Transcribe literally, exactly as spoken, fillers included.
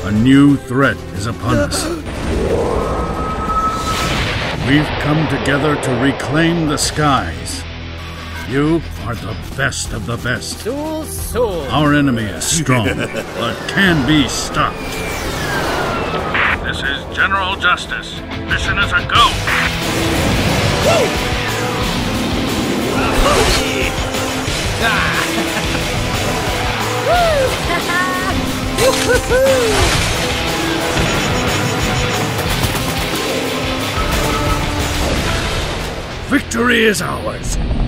A new threat is upon us. We've come together to reclaim the skies. You are the best of the best. Soul, soul. Our enemy is strong, but can be stopped. This is General Justice. Mission is a go. Victory is ours.